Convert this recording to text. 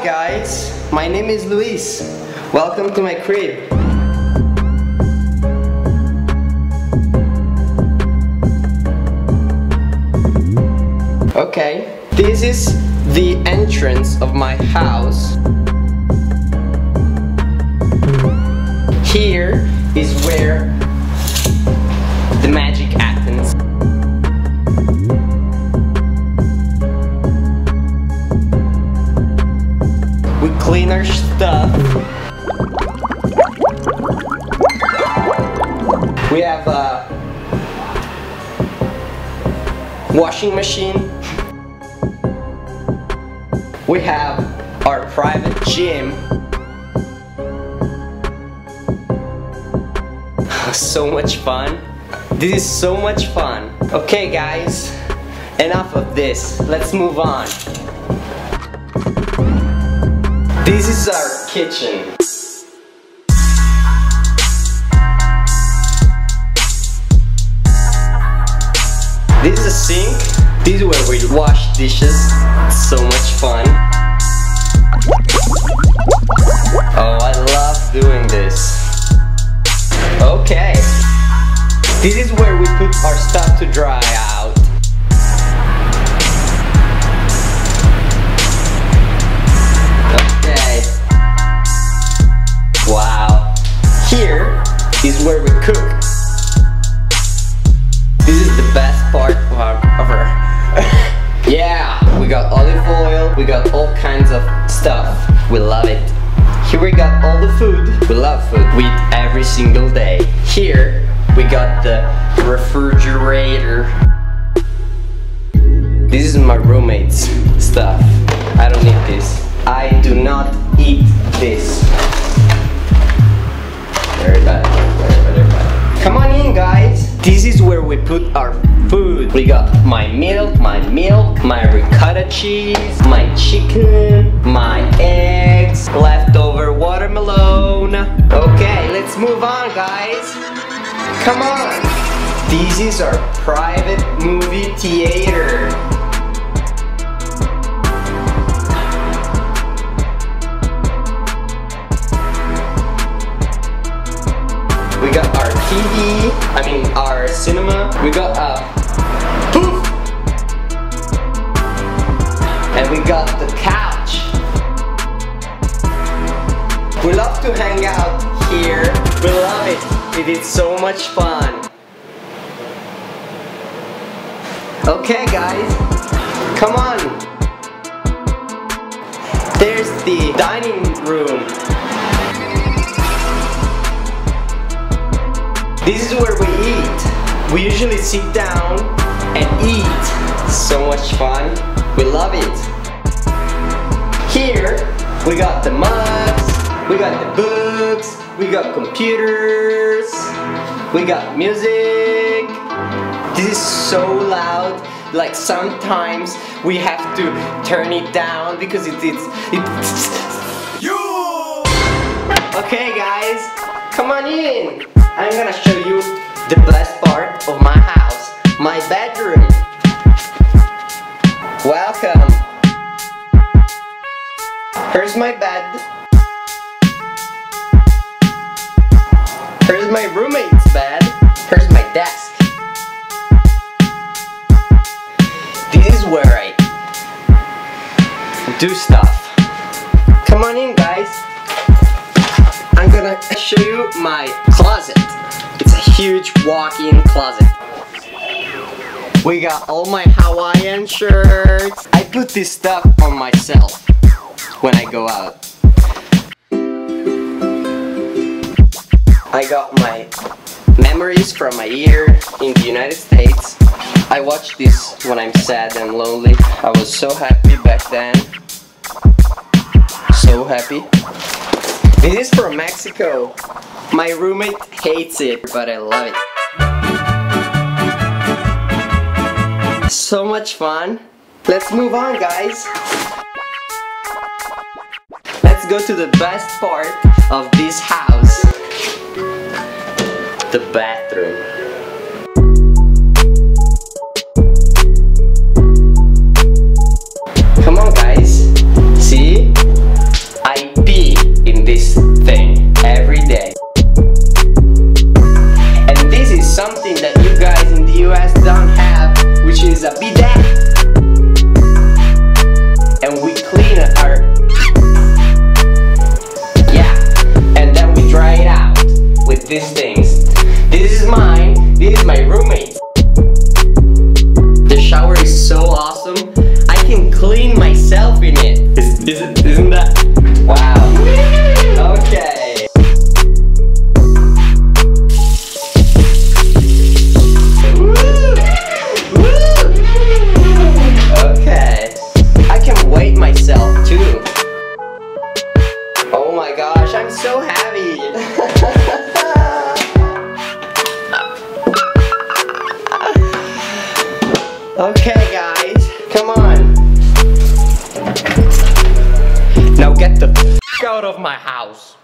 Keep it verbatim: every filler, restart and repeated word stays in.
Hi guys, my name is Luis. Welcome to my crib. Okay, this is the entrance of my house. Here is where the magic happens. We clean our stuff. We have a washing machine. We have our private gym. So much fun. This is so much fun. Okay guys, enough of this. Let's move on. This is our kitchen. This is a sink. This is where we wash dishes. It's so much fun. Oh, I love doing this. Okay. This is where we put our stuff to dry out. Okay. Wow. Here is where we cook. This is the best part of our, of our yeah, we got olive oil, we got all kinds of stuff. We love it. Here we got all the food. We love food. We eat every single day. Here we got the refrigerator. This is my roommate's stuff. I don't need this. I do not eat this. Very bad. Very, very bad. Come on in, guys. This is where we put our food. We got my milk, my milk, my ricotta cheese, my chicken, my eggs, leftover watermelon. Okay, let's move on, guys. Come on. This is our private movie theater. We got our T V, I mean our cinema. We got a poof, and we got the couch. We love to hang out here. We love it. It is so much fun. Okay guys, come on. There's the dining room. This is where we eat. We usually sit down and eat. So much fun. We love it. Here, we got the mugs, we got the books, we got computers, we got music. This is so loud. Like sometimes we have to turn it down because it, it's... it's you! Okay guys, come on in. I'm gonna show you the best part of my house, my bedroom. Welcome. Here's my bed. Here's my roommate's bed. Here's my desk. This is where I do stuff. Come on in, guys. I'm gonna show you my closet. It's a huge walk-in closet. We got all my Hawaiian shirts. I put this stuff on myself when I go out. I got my memories from my year in the United States. I watch this when I'm sad and lonely. I was so happy back then. So happy. This is from Mexico. My roommate hates it, but I love it. So much fun. Let's move on, guys. Let's go to the best part of this house. The bathroom. Come on, guys. See? things. This is mine. This is my roommate. The shower is so awesome. I can clean myself in it. Is, is it isn't that? Wow. Okay. Woo! Woo! Okay. I can weight myself too. Oh my gosh, I'm so happy. Okay guys, come on. Now get the f*** out of my house.